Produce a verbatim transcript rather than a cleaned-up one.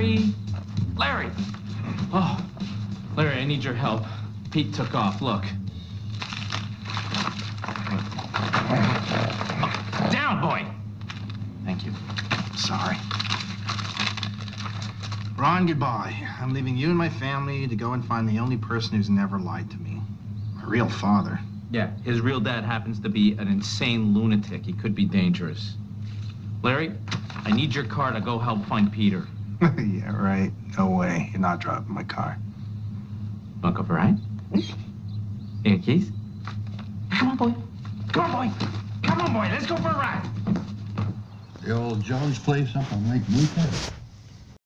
Larry! Larry! Oh, Larry, I need your help. Pete took off, look. Oh, down, boy! Thank you. Sorry. Ron, goodbye. I'm leaving you and my family to go and find the only person who's never lied to me. My real father. Yeah, his real dad happens to be an insane lunatic. He could be dangerous. Larry, I need your car to go help find Peter. Yeah, right. No way. You're not driving my car. Want to go for a ride? You got keys? Come on, boy. Come on, boy. Come on, boy. Let's go for a ride. The old Jones place up on Lake Meeker?